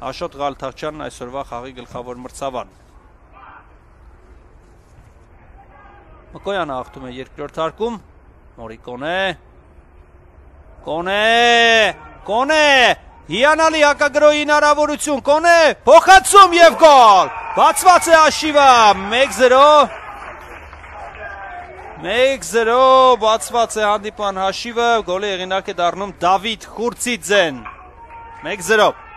Աշոտ Ղալթախչյանն այսօրվա խաղի գլխավոր մրցավան։ Մկոյանը հաղթում է երկրորդ հարկում, նորի Կոնե, հիանալի հակագրոյի հնարավորություն, Կոնե, փոխանցում և գոլ, բացված է հաշիվը, 1-0, բացված է հանդիպման հաշիվը, գոլի հեղինակ է դառնում Դավիթ Խուրցիձեն, 1-0։